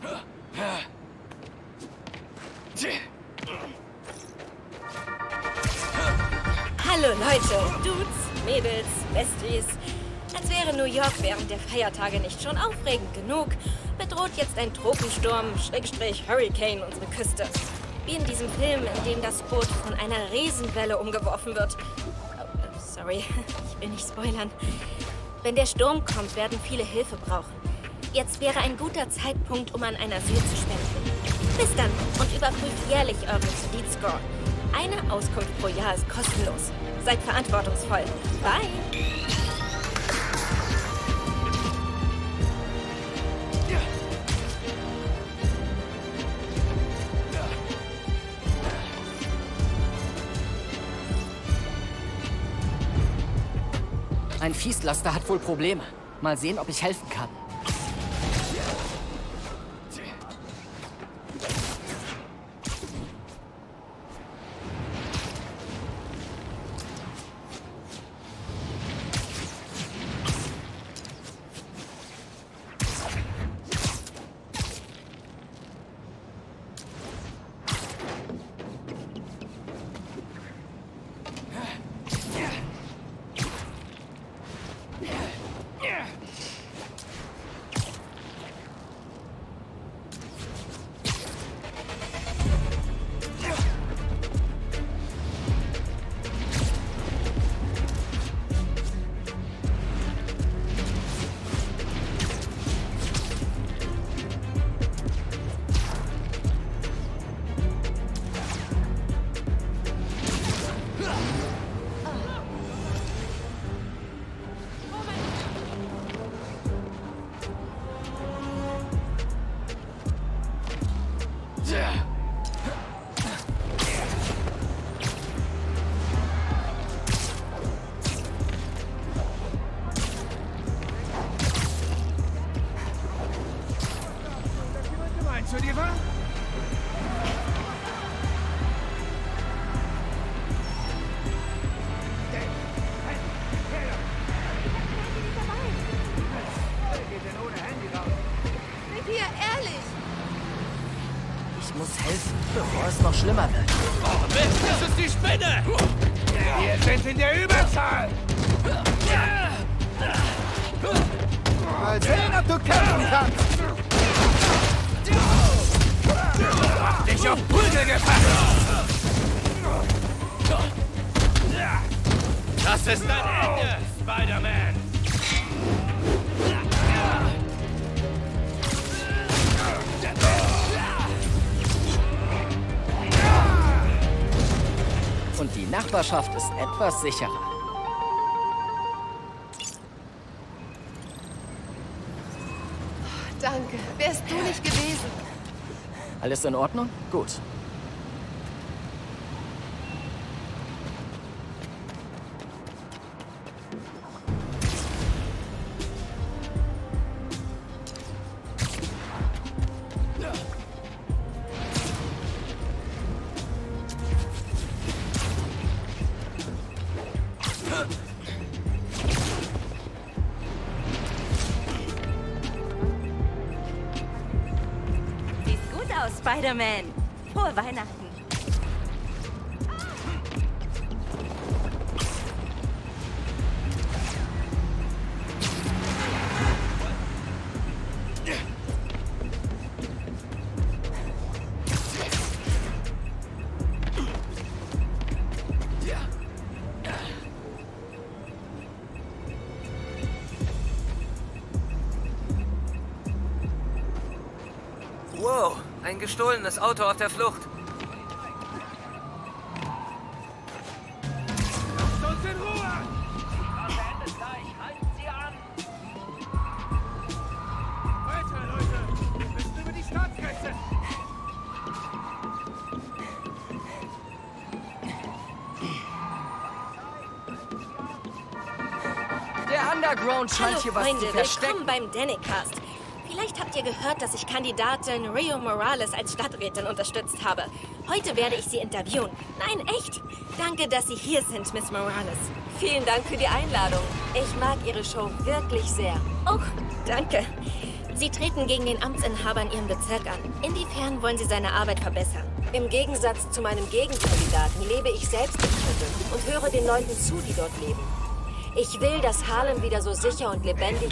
Hallo Leute, Dudes, Mädels, Besties. Als wäre New York während der Feiertage nicht schon aufregend genug, bedroht jetzt ein Tropensturm, Hurricane unsere Küste. Wie in diesem Film, in dem das Boot von einer Riesenwelle umgeworfen wird. Oh, sorry, ich will nicht spoilern. Wenn der Sturm kommt, werden viele Hilfe brauchen. Jetzt wäre ein guter Zeitpunkt, um an ein Asyl zu spenden. Bis dann und überprüft jährlich euren Kreditscore. Eine Auskunft pro Jahr ist kostenlos. Seid verantwortungsvoll. Bye! Ein Fiestlaster hat wohl Probleme. Mal sehen, ob ich helfen kann. Bevor es noch schlimmer wird. Oh Mist, das ist die Spinne! Wir sind in der Überzahl! Mal sehen, ob du kämpfen kannst! Hab dich auf Prügel gefasst! Das ist dein Ende, Spider-Man! Und die Nachbarschaft ist etwas sicherer. Danke. Wärst du nicht gewesen? Alles in Ordnung? Gut. Spider-Man. Frohe Weihnachten. Wow, ein gestohlenes Auto auf der Flucht. Lasst uns in Ruhe! Die Waffe endet gleich. Halten Sie an! Weiter, Leute! Wir müssen über die Staatsgrenze! Der Underground scheint Hallo hier was Freunde, zu verstecken. willkommen beim Danicast. Vielleicht habt ihr gehört, dass ich Kandidatin Rio Morales als Stadträtin unterstützt habe. Heute werde ich sie interviewen. Nein, echt. Danke, dass Sie hier sind, Miss Morales. Vielen Dank für die Einladung. Ich mag Ihre Show wirklich sehr. Oh, danke. Sie treten gegen den Amtsinhaber in Ihrem Bezirk an. Inwiefern wollen Sie seine Arbeit verbessern? Im Gegensatz zu meinem Gegenkandidaten lebe ich selbst im Viertel und höre den Leuten zu, die dort leben. Ich will, dass Harlem wieder so sicher und lebendig...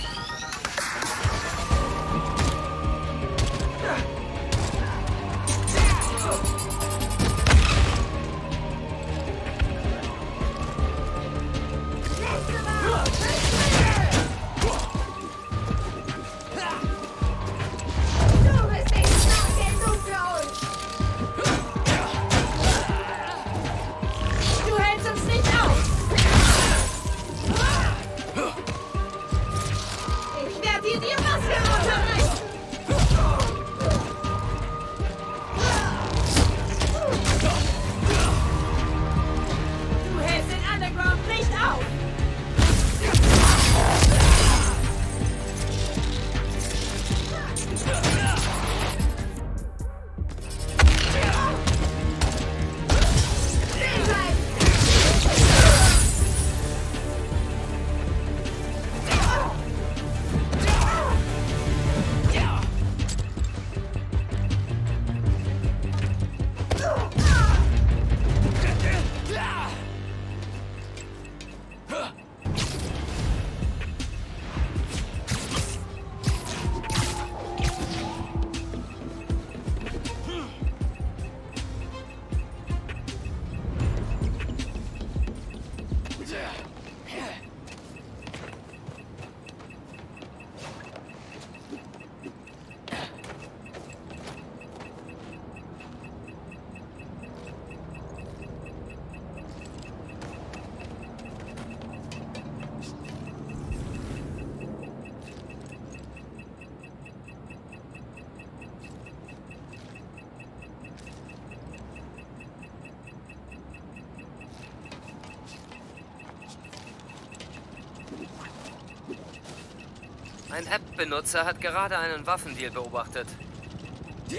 Ein App-Benutzer hat gerade einen Waffendeal beobachtet. Ja.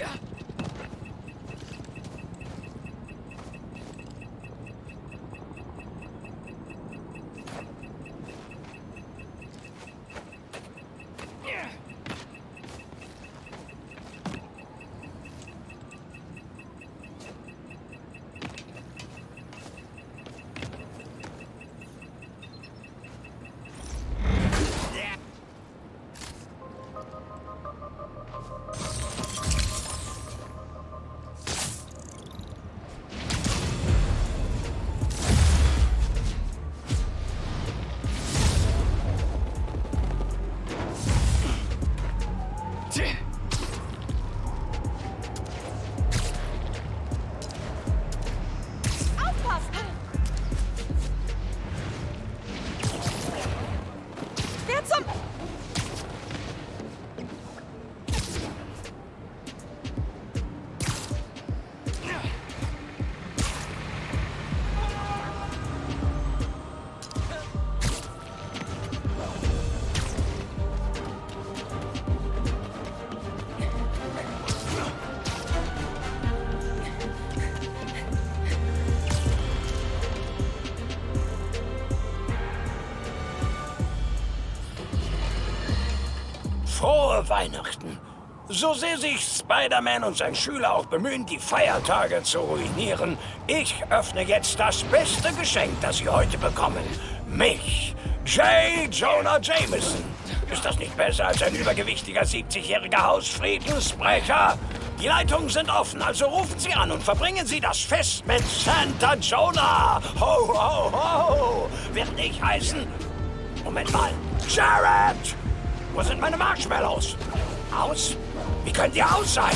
Frohe Weihnachten. So sehr sich Spider-Man und sein Schüler auch bemühen, die Feiertage zu ruinieren, ich öffne jetzt das beste Geschenk, das Sie heute bekommen. Mich, J. Jonah Jameson. Ist das nicht besser als ein übergewichtiger 70-jähriger Hausfriedensbrecher? Die Leitungen sind offen, also rufen Sie an und verbringen Sie das Fest mit Santa Jonah. Ho, ho, ho. Wird nicht heißen... Moment mal. Jared! Wo sind meine Marshmallows? Aus? Wie könnt ihr aus sein?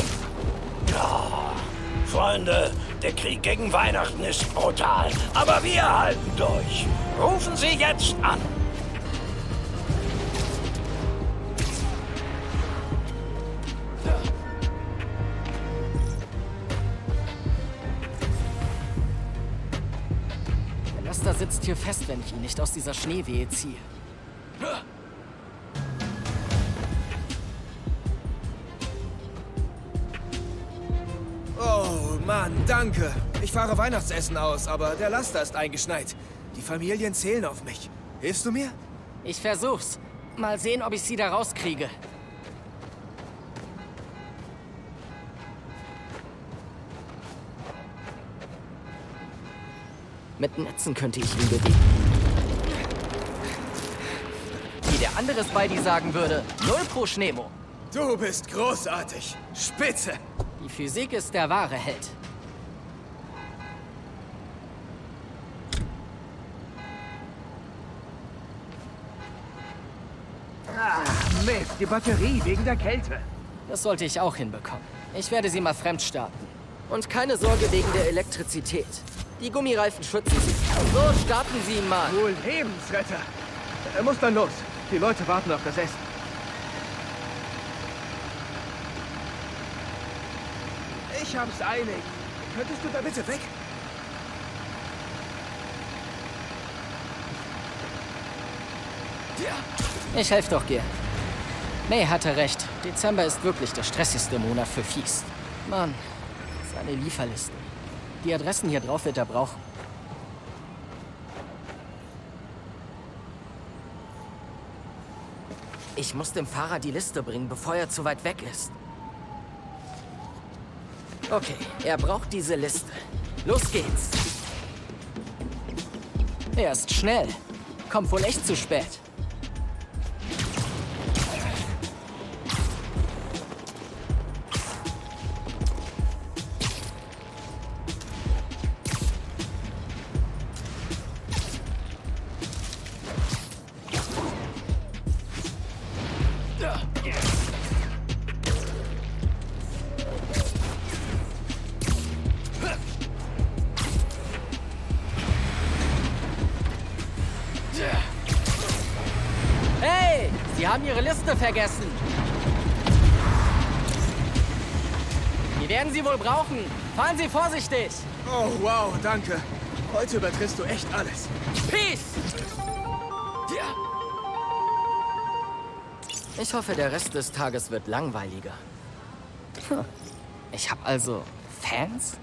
Ja, Freunde, der Krieg gegen Weihnachten ist brutal. Aber wir halten durch. Rufen Sie jetzt an. Der Laster sitzt hier fest, wenn ich ihn nicht aus dieser Schneewehe ziehe. Oh Mann, danke. Ich fahre Weihnachtsessen aus, aber der Laster ist eingeschneit. Die Familien zählen auf mich. Hilfst du mir? Ich versuch's. Mal sehen, ob ich sie da rauskriege. Mit Netzen könnte ich ihn bewegen. Wie der andere Spidey sagen würde, 0 pro Schnemo. Du bist großartig. Spitze. Die Physik ist der wahre Held. Mist, die Batterie wegen der Kälte. Das sollte ich auch hinbekommen. Ich werde sie mal fremd starten. Und keine Sorge wegen der Elektrizität. Die Gummireifen schützen sie. So, starten Sie ihn mal. Wohl Lebensretter. Er muss dann los. Die Leute warten auf das Essen. Ich hab's eilig. Könntest du da bitte weg? Ich helfe doch gern. May hatte recht. Dezember ist wirklich der stressigste Monat für Feast. Mann, seine Lieferlisten. Die Adressen hier drauf wird er brauchen. Ich muss dem Fahrer die Liste bringen, bevor er zu weit weg ist. Okay, er braucht diese Liste. Los geht's. Er ist schnell. Kommt wohl echt zu spät. Hey, Sie haben Ihre Liste vergessen. Die werden Sie wohl brauchen. Fahren Sie vorsichtig. Oh, wow, danke. Heute übertriffst du echt alles. Peace! Ich hoffe, der Rest des Tages wird langweiliger. Ich habe also Fans?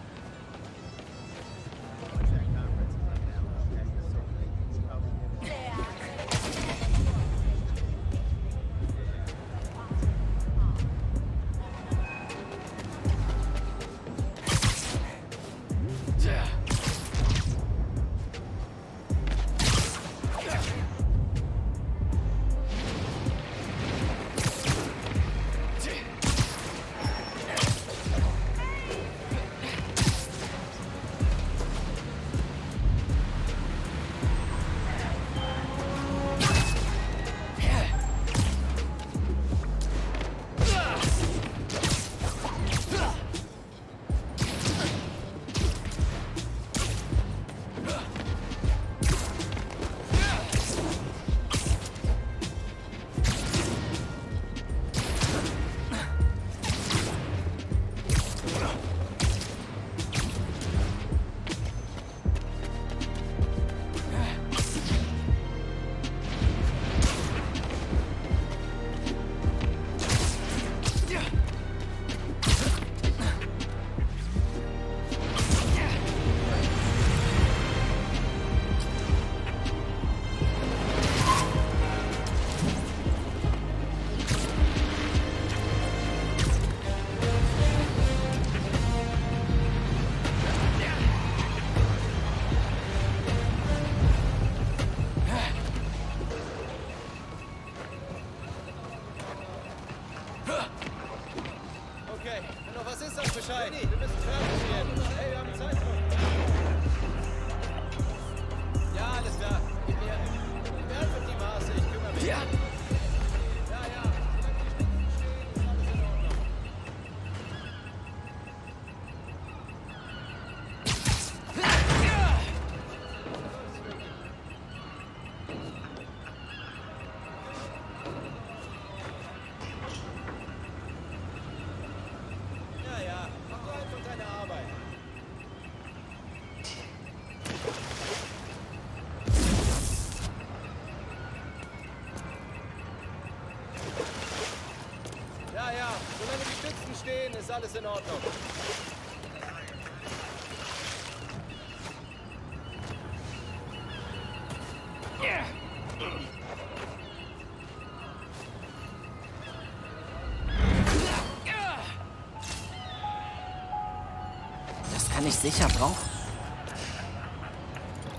Solange die Stützen stehen, ist alles in Ordnung. Das kann ich sicher brauchen.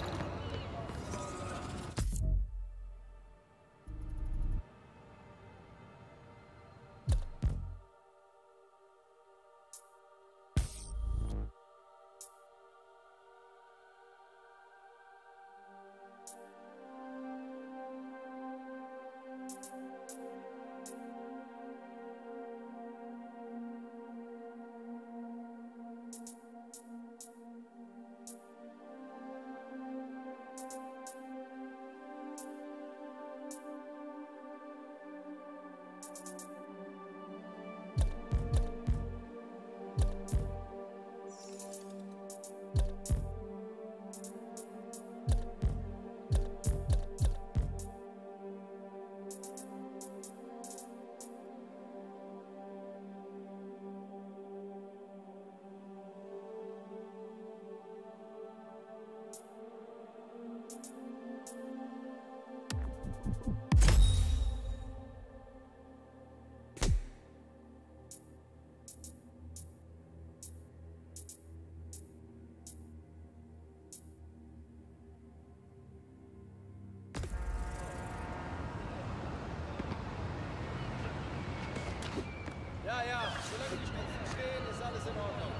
ja. Solange die Stützen stehen, ist alles in Ordnung.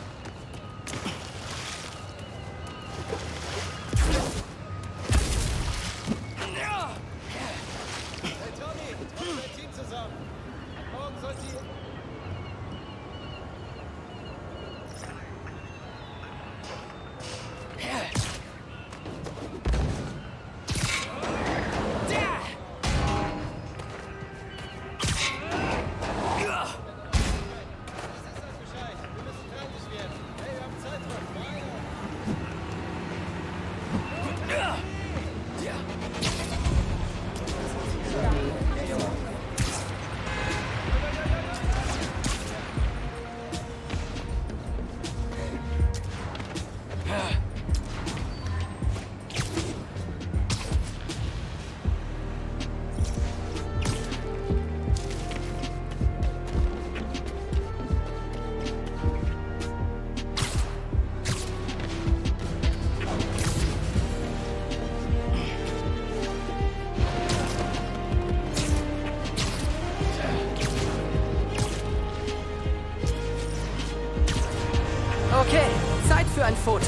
Hey Tommy, trag dein Team zusammen. Morgen sollt ihr... Okay, Zeit für ein Foto.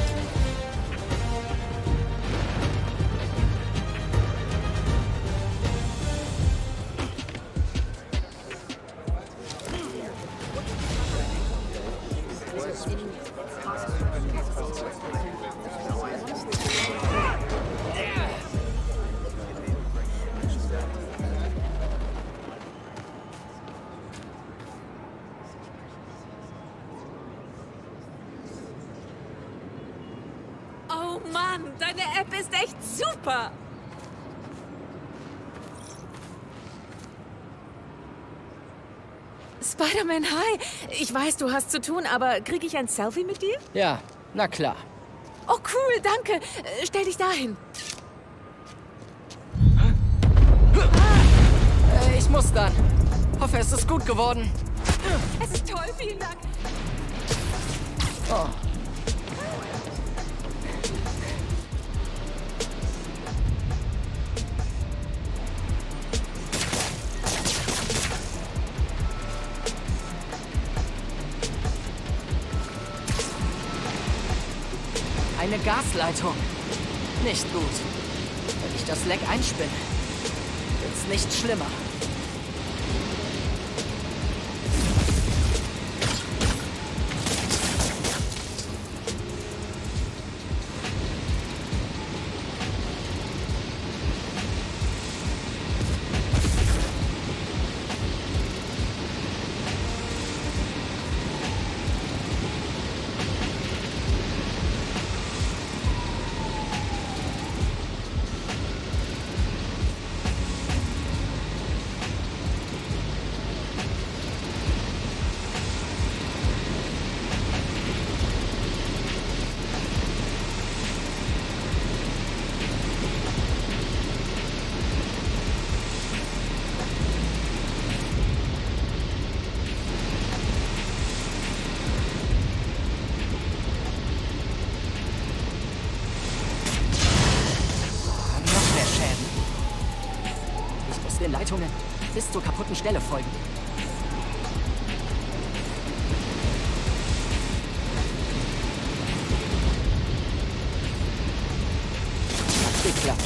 Oh Mann, deine App ist echt super. Spider-Man, hi. Ich weiß, du hast zu tun, aber kriege ich ein Selfie mit dir? Ja, na klar. Oh cool, danke. Stell dich dahin. Ich muss dann. Hoffe, es ist gut geworden. Es ist toll, vielen Dank. Oh. Eine Gasleitung. Nicht gut. Wenn ich das Leck einspinne, wird's nicht schlimmer. Den Leitungen bis zur kaputten Stelle folgen. Hat geklappt.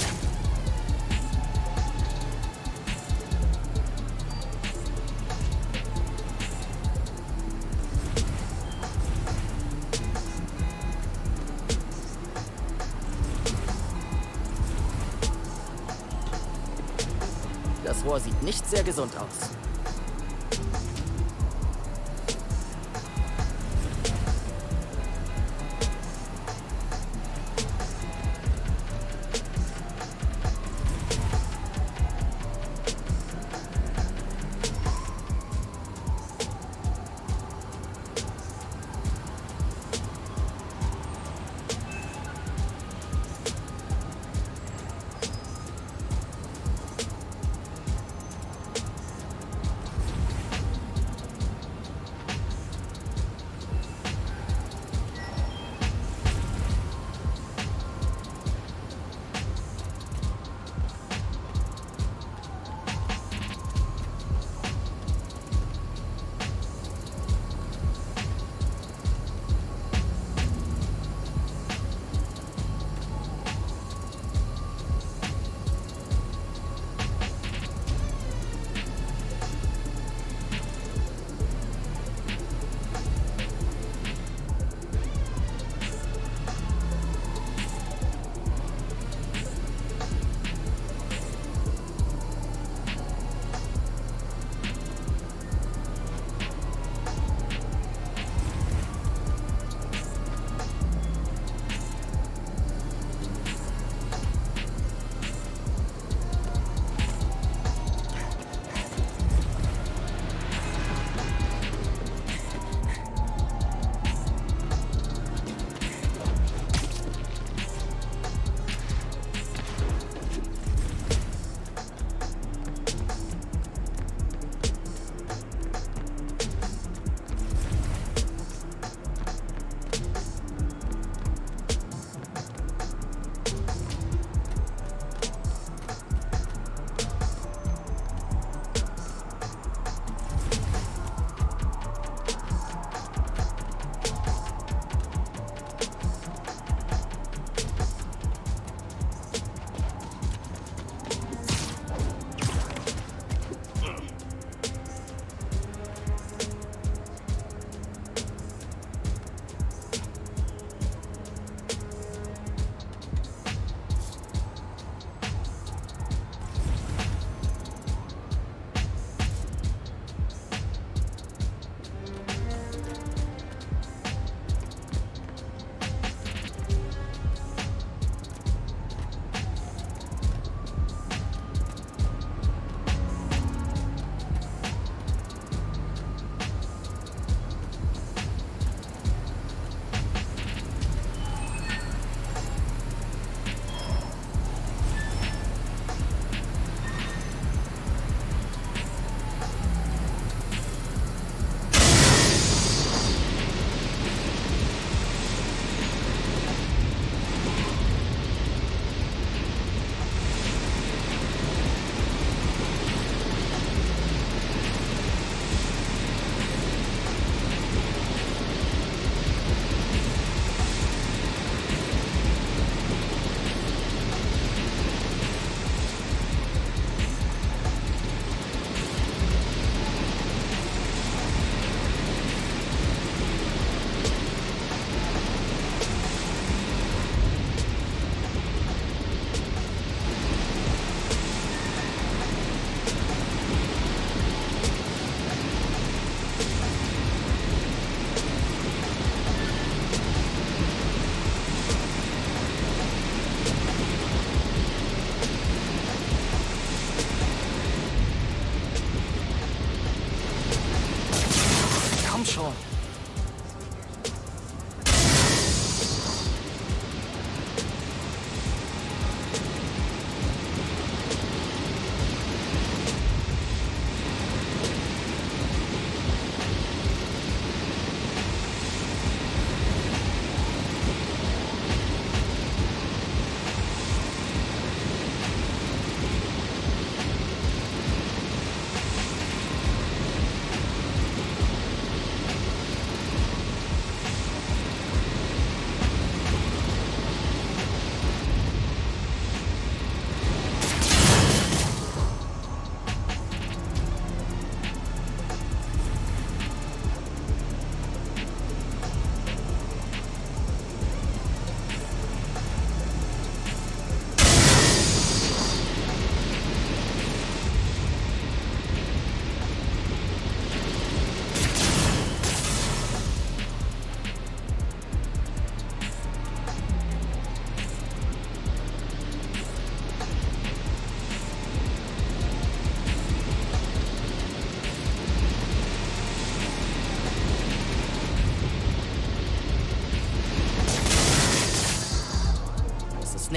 Das Rohr sieht nicht sehr gesund aus.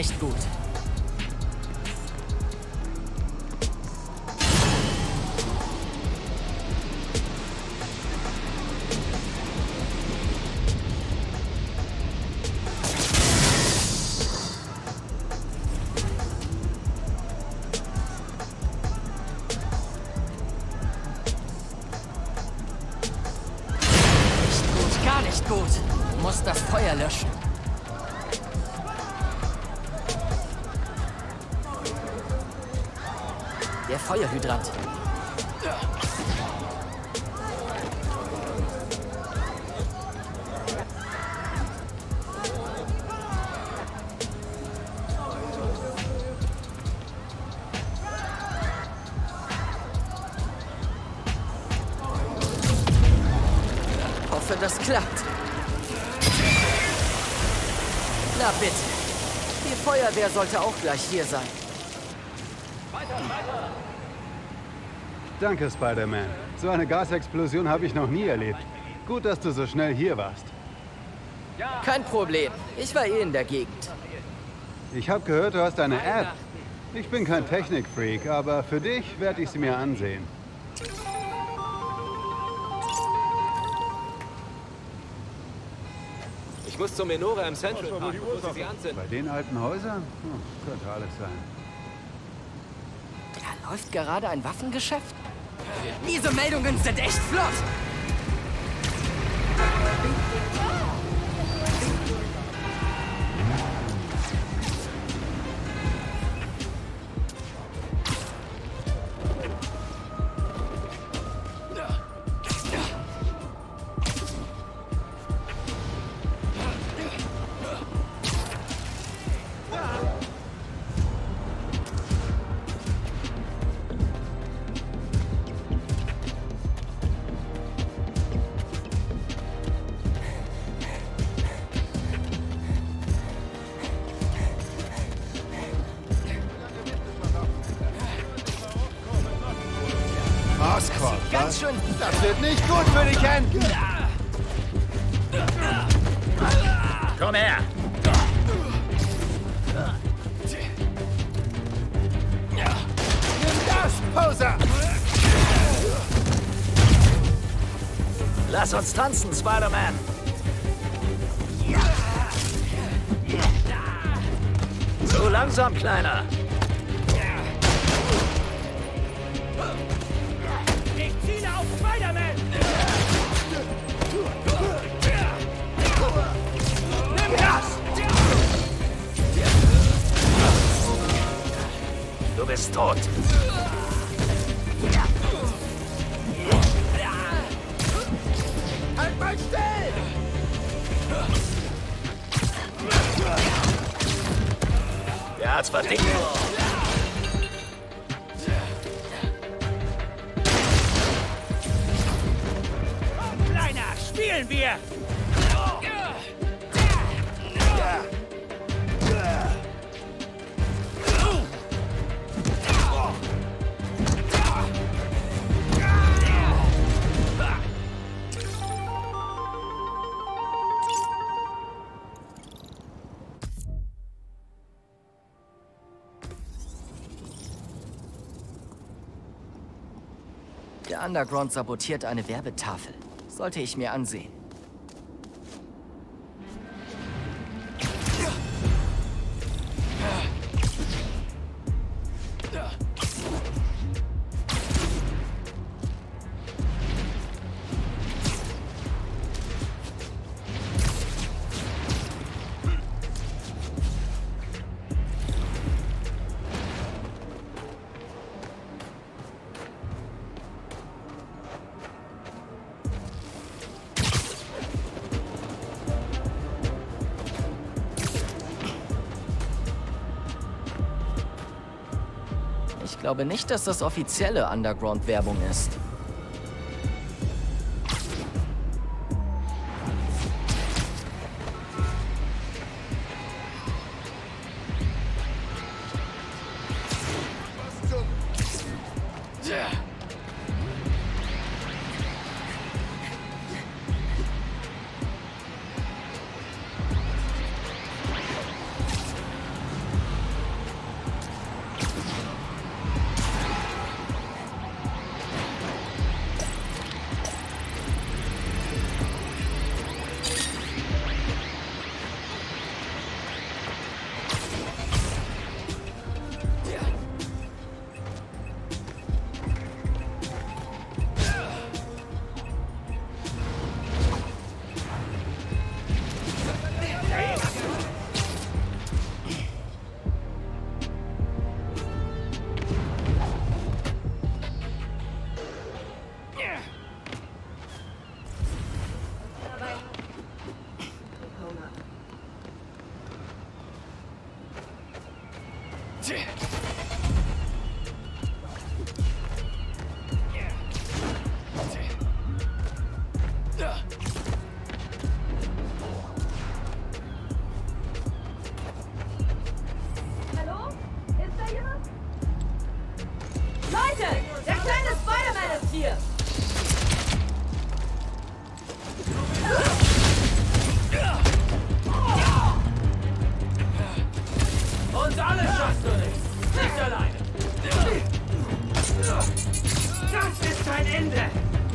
nicht gut. Nicht gut. Du musst das Feuer löschen. Der Feuerhydrant. Hoffe, das klappt. Na bitte. Die Feuerwehr sollte auch gleich hier sein. Danke, Spider-Man. So eine Gasexplosion habe ich noch nie erlebt. Gut, dass du so schnell hier warst. Kein Problem. Ich war in der Gegend. Ich habe gehört, du hast eine App. Ich bin kein Technikfreak, aber für dich werde ich sie mir ansehen. Ich muss zur Menora im Central Park, wo Sie anzünden. Bei den alten Häusern? Könnte alles sein. Da läuft gerade ein Waffengeschäft. Diese Meldungen sind echt flott. Ganz schön. Das wird nicht gut für dich enden. Komm her. Nimm das, Poser! Lass uns tanzen, Spider-Man. So langsam, Kleiner. Ich ziele auf Spider-Man! Nimm das! Du bist tot. Halt mal still! Der hat's verdient. Kleiner, spielen wir! Der Underground sabotiert eine Werbetafel. Sollte ich mir ansehen. Ich glaube nicht, dass das offizielle Underground-Werbung ist. hier! Uns alle schaffst du nicht! Nicht alleine! Das ist dein Ende!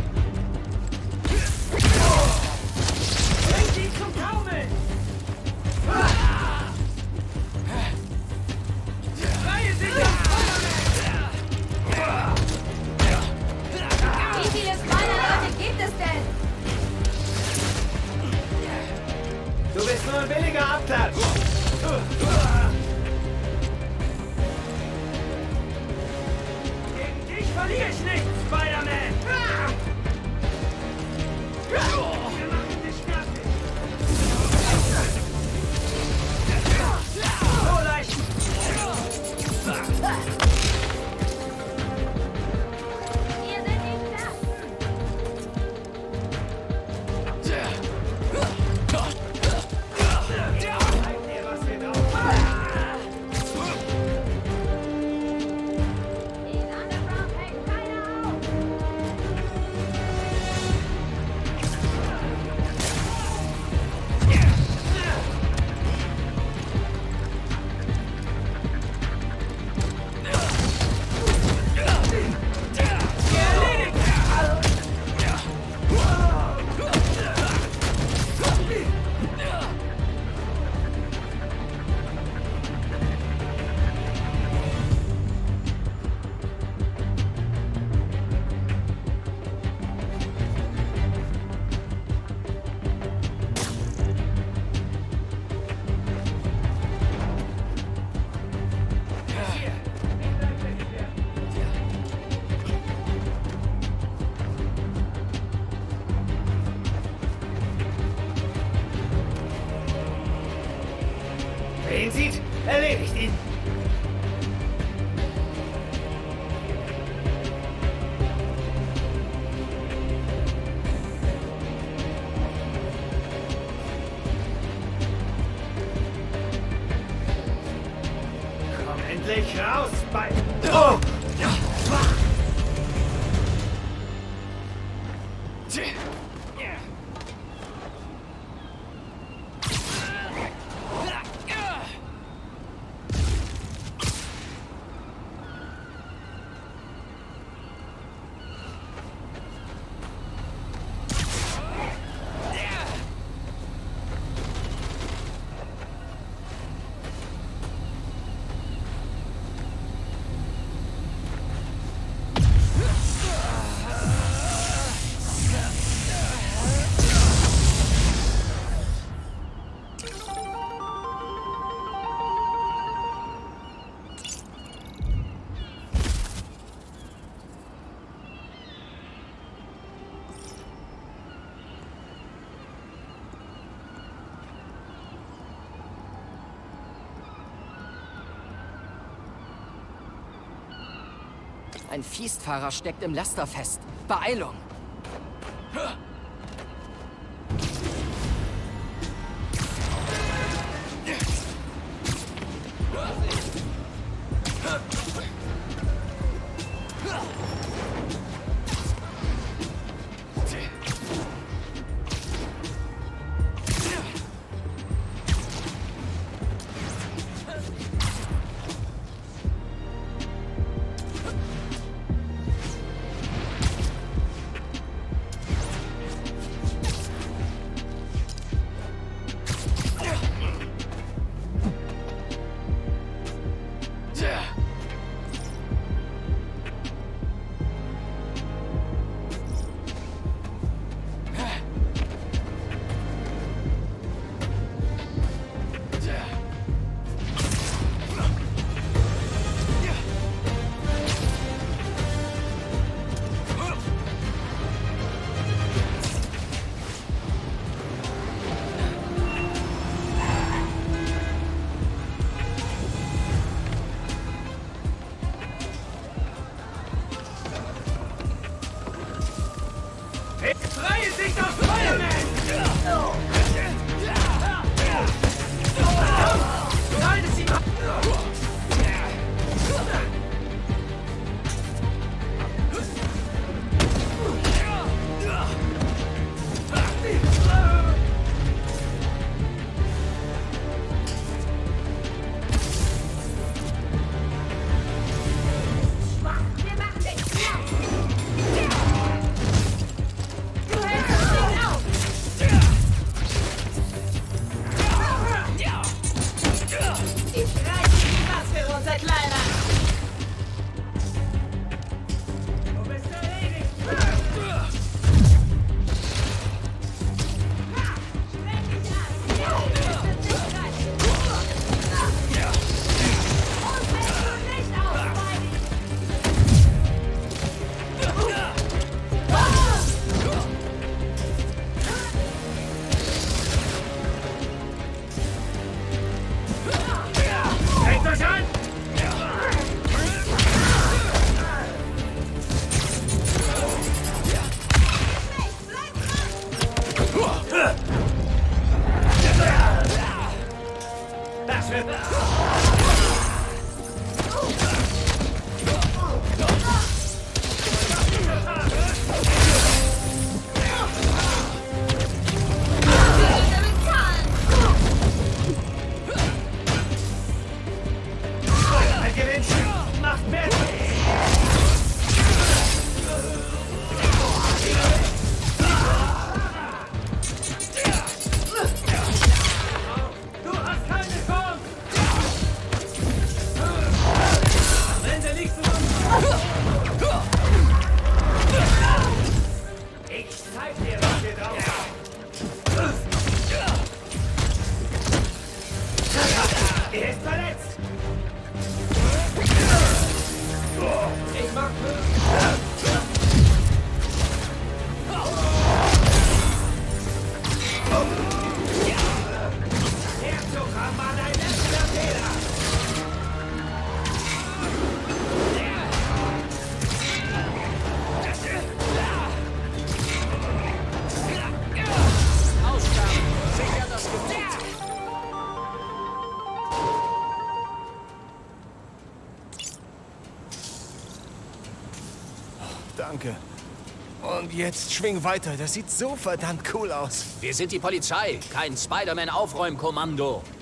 Bring sie zum Taumeln! Reihe sich auf Feuerwehr! Wie viele Spider-Leute gibt es denn? Du bist nur ein billiger Abklatsch! Gegen dich verliere ich nicht, Spider-Man! Wir machen dich fertig! So leicht! Wir sind die Stärksten! Zeig dir, was wir drauf haben! Den Underground hält keiner auf! Wer ihn sieht, erledigt ihn! Komm endlich raus, bei... Oh! Ein Feast-Fahrer steckt im Laster fest. Beeilung! Danke. Und jetzt schwing weiter. Das sieht so verdammt cool aus. Wir sind die Polizei, kein Spider-Man-Aufräumkommando.